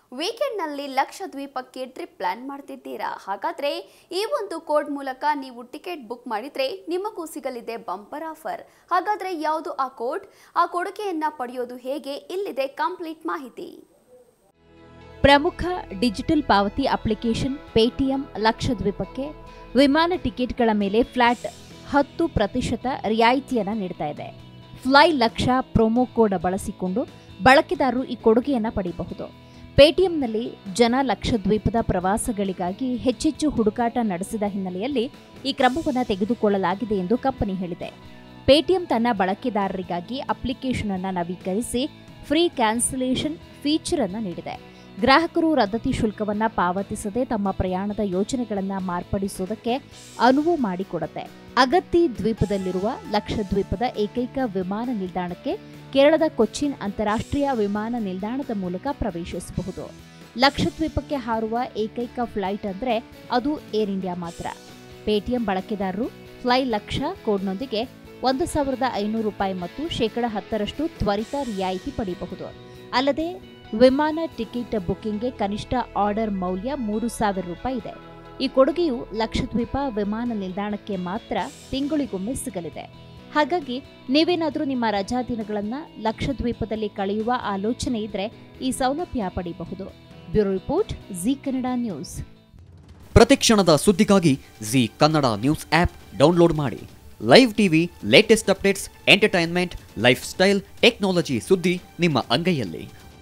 ವೀಕೆಂಡ್ನಲ್ಲಿ ಲಕ್ಷದ್ವೀಪಕ್ಕೆ trip plan ಮಾಡ್ತಿದ್ದೀರಾ? ಹಾಗಾದ್ರೆ ಈ ಒಂದು ಕೋಡ್ ಮೂಲಕ ನೀವು ಟಿಕೆಟ್ ಬುಕ್ ಮಾಡಿದ್ರೆ ನಿಮಗೂ ಸಿಗಲಿದೆ ಬಂಪರ್ ಆಫರ್. ಹಾಗಾದ್ರೆ ಯಾವುದು ಆ ಕೋಡ್? ಆ ಕೊಡುಗೆಯನ್ನ ಪಡೆಯೋದು ಹೇಗೆ? ಇಲ್ಲಿದೆ ಕಂಪ್ಲೀಟ್ ಮಾಹಿತಿ. ಪ್ರಮುಖ ಡಿಜಿಟಲ್ ಪಾವತಿ ಅಪ್ಲಿಕೇಶನ್ ಪೇಟಿಎಂ ಲಕ್ಷದ್ವೀಪಕ್ಕೆ ವಿಮಾನ ಟಿಕೆಟ್ಗಳ ಮೇಲೆ ಫ್ಲಾಟ್ 10% ರಿಯಾಯಿತಿಯನ್ನು ನೀಡ್ತಾ ಇದೆ. ಫ್ಲೈ ಲಕ್ಷ ಪ್ರೊಮೋ ಕೋಡ್ ಬಳಸಿಕೊಂಡು ಬಳಕೆದಾರರು ಈ ಕೊಡುಗೆಯನ್ನು ಪಡೆಯಬಹುದು. ಪೇಟಿಎಂನಲ್ಲಿ ಜನ ಲಕ್ಷದ್ವೀಪದ ಪ್ರವಾಸಗಳಿಗಾಗಿ ಹೆಚ್ಚೆಚ್ಚು ಹುಡುಕಾಟ ನಡೆಸಿದ ಹಿನ್ನೆಲೆಯಲ್ಲಿ ಈ ಕ್ರಮವನ್ನು ತೆಗೆದುಕೊಳ್ಳಲಾಗಿದೆ ಎಂದು ಕಂಪನಿ ಹೇಳಿದೆ. ಪೇಟಿಎಂ ತನ್ನ ಬಳಕೆದಾರರಿಗಾಗಿ ಅಪ್ಲಿಕೇಶನ್ ಅನ್ನು ನವೀಕರಿಸಿ ಫ್ರೀ ಕ್ಯಾನ್ಸಲೇಷನ್ ಫೀಚರ್ ಅನ್ನು ನೀಡಿದೆ. ಗ್ರಾಹಕರು ರದ್ದತಿ ಶುಲ್ಕವನ್ನು ಪಾವತಿಸದೆ ತಮ್ಮ ಪ್ರಯಾಣದ ಯೋಜನೆಗಳನ್ನು ಮಾರ್ಪಡಿಸುವುದಕ್ಕೆ ಅನುವು ಮಾಡಿಕೊಡುತ್ತೆ. ಅಗತ್ತಿ ದ್ವೀಪದಲ್ಲಿರುವ ಲಕ್ಷದ್ವೀಪದ ಏಕೈಕ ವಿಮಾನ ನಿಲ್ದಾಣಕ್ಕೆ ಕೇರಳದ ಕೊಚ್ಚಿನ್ ಅಂತಾರಾಷ್ಟ್ರೀಯ ವಿಮಾನ ನಿಲ್ದಾಣದ ಮೂಲಕ ಪ್ರವೇಶಿಸಬಹುದು. ಲಕ್ಷದ್ವೀಪಕ್ಕೆ ಹಾರುವ ಏಕೈಕ ಫ್ಲೈಟ್ ಅಂದರೆ ಅದು ಏರ್ ಇಂಡಿಯಾ ಮಾತ್ರ. ಪೇಟಿಎಂ ಬಳಕೆದಾರರು ಫ್ಲೈ ಲಕ್ಷ ಕೋಡ್ನೊಂದಿಗೆ $1,500 ಮತ್ತು %10 ತ್ವರಿತ ರಿಯಾಯಿತಿ ಪಡೆಯಬಹುದು. ಅಲ್ಲದೆ ವಿಮಾನ ಟಿಕೆಟ್ ಬುಕಿಂಗ್ಗೆ ಕನಿಷ್ಠ ಆರ್ಡರ್ ಮೌಲ್ಯ $3,000 ಇದೆ. ಈ ಕೊಡುಗೆಯು ಲಕ್ಷದ್ವೀಪ ವಿಮಾನ ನಿಲ್ದಾಣಕ್ಕೆ ಮಾತ್ರ ತಿಂಗಳಿಗೊಮ್ಮೆ ಸಿಗಲಿದೆ. ಹಾಗಾಗಿ ನೀವೇನಾದರೂ ನಿಮ್ಮ ರಜಾ ದಿನಗಳನ್ನು ಲಕ್ಷದ್ವೀಪದಲ್ಲಿ ಕಳೆಯುವ ಆಲೋಚನೆ ಇದ್ರೆ ಈ ಸೌಲಭ್ಯ ಪಡೆಯಬಹುದು. Bureau report, Zee Kannada news. ಪ್ರತಿಕ್ಷಣದ ಸುದ್ದಿಗಾಗಿ Zee Kannada news app download ಮಾಡಿ. Live TV, latest updates, entertainment, lifestyle, technology ಸುದ್ದಿ ನಿಮ್ಮ ಅಂಗೈಯಲ್ಲಿ.